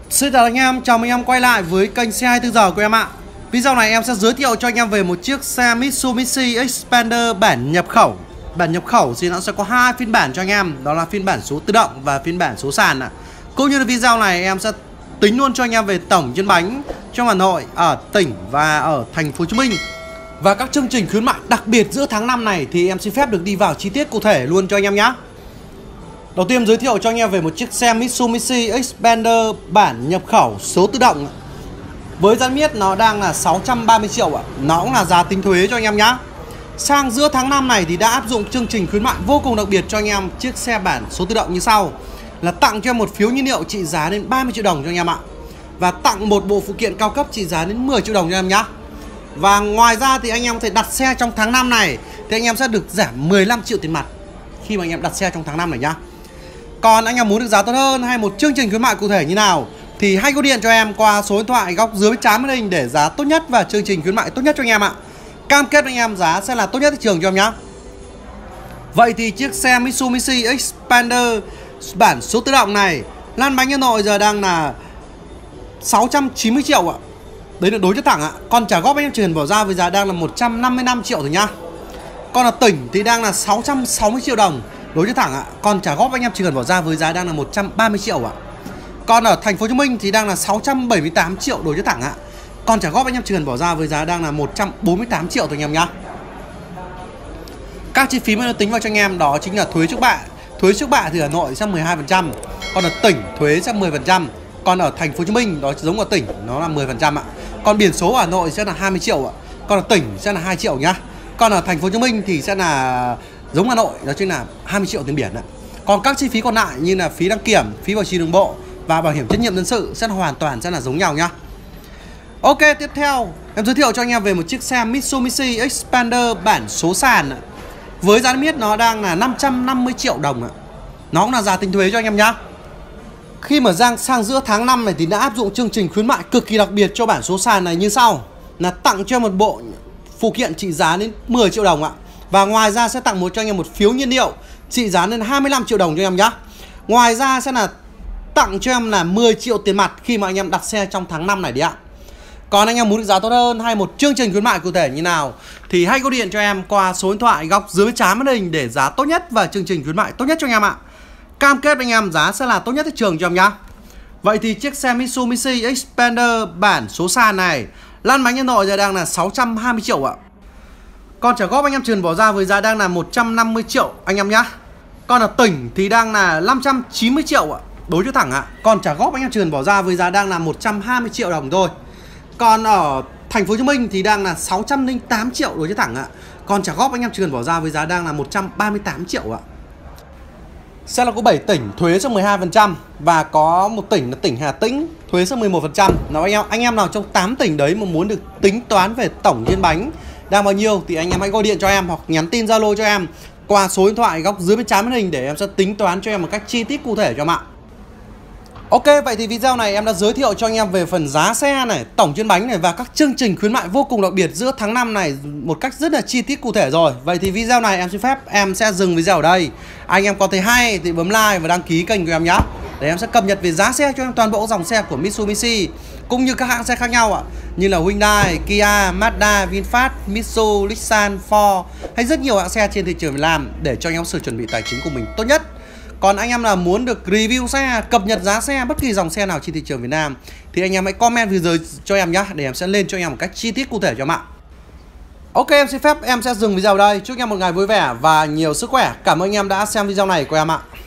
Xin chào anh em, chào mừng anh em quay lại với kênh xe 24 giờ của em ạ. Video này em sẽ giới thiệu cho anh em về một chiếc xe Mitsubishi Xpander bản nhập khẩu. Bản nhập khẩu thì nó sẽ có hai phiên bản cho anh em, đó là phiên bản số tự động và phiên bản số sàn ạ. Cũng như là video này em sẽ tính luôn cho anh em về tổng trên bánh trong Hà Nội, ở tỉnh và ở thành phố Hồ Chí Minh. Và các chương trình khuyến mại đặc biệt giữa tháng 5 này thì em xin phép được đi vào chi tiết cụ thể luôn cho anh em nhé. Đầu tiên giới thiệu cho anh em về một chiếc xe Mitsubishi Xpander bản nhập khẩu số tự động. Với giá niêm yết nó đang là 630 triệu ạ. Nó cũng là giá tính thuế cho anh em nhé. Sang giữa tháng 5 này thì đã áp dụng chương trình khuyến mại vô cùng đặc biệt cho anh em chiếc xe bản số tự động như sau. Là tặng cho em một phiếu nhiên liệu trị giá đến 30 triệu đồng cho anh em ạ. Và tặng một bộ phụ kiện cao cấp trị giá đến 10 triệu đồng cho anh em nhé. Và ngoài ra thì anh em có thể đặt xe trong tháng 5 này thì anh em sẽ được giảm 15 triệu tiền mặt khi mà anh em đặt xe trong tháng 5 này nhá. Còn anh em muốn được giá tốt hơn hay một chương trình khuyến mại cụ thể như nào thì hãy gọi điện cho em qua số điện thoại góc dưới trán màn hình để giá tốt nhất và chương trình khuyến mại tốt nhất cho anh em ạ. Cam kết với anh em giá sẽ là tốt nhất thị trường cho em nhé. Vậy thì chiếc xe Mitsubishi Xpander bản số tự động này lăn bánh Hà Nội giờ đang là 690 triệu ạ. Đấy là đối chất thẳng ạ. Còn trả góp anh em chuyển bỏ ra với giá đang là 155 triệu rồi nhá. Còn ở tỉnh thì đang là 660 triệu đồng đối với thẳng ạ. Còn trả góp anh em chỉ cần bỏ ra với giá đang là 130 triệu ạ. Còn ở thành phố Hồ Chí Minh thì đang là 678 triệu đối với thẳng ạ. Còn trả góp anh em chỉ cần bỏ ra với giá đang là 148 triệu thôi anh em nhá. Các chi phí mà nó tính vào cho anh em đó chính là thuế trước bạ. Thuế trước bạ thì ở Hà Nội sẽ 12%, còn ở tỉnh thuế sẽ 10%, còn ở thành phố Hồ Chí Minh đó giống ở tỉnh nó là 10% ạ. Còn biển số ở Hà Nội sẽ là 20 triệu ạ. Còn ở tỉnh sẽ là 2 triệu nhá. Còn ở thành phố Hồ Chí Minh thì sẽ là giống Hà Nội, đó chính là 20 triệu tiền biển ạ. Còn các chi phí còn lại như là phí đăng kiểm, phí bảo trì đường bộ và bảo hiểm trách nhiệm dân sự sẽ hoàn toàn sẽ là giống nhau nhá. Ok, tiếp theo em giới thiệu cho anh em về một chiếc xe Mitsubishi Xpander bản số sàn. Với giá niêm yết nó đang là 550 triệu đồng ạ. Nó cũng là giá tính thuế cho anh em nhá. Khi mà sang giữa tháng 5 này thì đã áp dụng chương trình khuyến mại cực kỳ đặc biệt cho bản số sàn này như sau. Là tặng cho một bộ phụ kiện trị giá đến 10 triệu đồng ạ. Và ngoài ra sẽ tặng cho anh em một phiếu nhiên liệu trị giá đến 25 triệu đồng cho em nhá. Ngoài ra sẽ là tặng cho em là 10 triệu tiền mặt khi mà anh em đặt xe trong tháng 5 này đấy ạ. Còn anh em muốn được giá tốt hơn hay một chương trình khuyến mại cụ thể như nào thì hãy gọi điện cho em qua số điện thoại góc dưới trán màn hình để giá tốt nhất và chương trình khuyến mại tốt nhất cho anh em ạ. Cam kết với anh em giá sẽ là tốt nhất thị trường cho em nhá. Vậy thì chiếc xe Mitsubishi Xpander bản số sàn này lăn bánh Hà Nội giờ đang là 620 triệu ạ. Còn trả góp anh em trừ bỏ ra với giá đang là 150 triệu anh em nhá. Còn ở tỉnh thì đang là 590 triệu ạ, đối với thẳng ạ. Còn trả góp anh em trừ bỏ ra với giá đang là 120 triệu đồng thôi. Còn ở thành phố Hồ Chí Minh thì đang là 608 triệu đối với thẳng ạ. Còn trả góp anh em trừ bỏ ra với giá đang là 138 triệu ạ. Sẽ là có 7 tỉnh thuế sẽ 12% và có một tỉnh là tỉnh Hà Tĩnh thuế sẽ 11%. Nào anh em nào trong 8 tỉnh đấy mà muốn được tính toán về tổng trên bánh đang bao nhiêu thì anh em hãy gọi điện cho em hoặc nhắn tin Zalo cho em qua số điện thoại góc dưới bên trái màn hình để em sẽ tính toán cho em một cách chi tiết cụ thể cho em ạ. Ok, vậy thì video này em đã giới thiệu cho anh em về phần giá xe này, tổng trên bánh này và các chương trình khuyến mại vô cùng đặc biệt giữa tháng 5 này một cách rất là chi tiết cụ thể rồi. Vậy thì video này em xin phép em sẽ dừng video ở đây. Anh em có thấy hay thì bấm like và đăng ký kênh của em nhé. Để em sẽ cập nhật về giá xe cho em toàn bộ dòng xe của Mitsubishi cũng như các hãng xe khác nhau ạ. Như là Hyundai, Kia, Mazda, VinFast, Mitsubishi, Nissan, Ford hay rất nhiều hãng xe trên thị trường Việt Nam để cho anh em sự chuẩn bị tài chính của mình tốt nhất. Còn anh em là muốn được review xe, cập nhật giá xe bất kỳ dòng xe nào trên thị trường Việt Nam thì anh em hãy comment phía dưới cho em nhé để em sẽ lên cho em một cách chi tiết cụ thể cho em ạ. Ok, em xin phép em sẽ dừng video ở đây. Chúc anh em một ngày vui vẻ và nhiều sức khỏe. Cảm ơn anh em đã xem video này của em ạ.